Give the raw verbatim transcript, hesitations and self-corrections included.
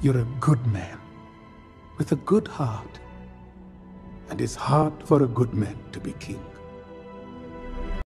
You're a good man, with a good heart, and it's hard for a good man to be king.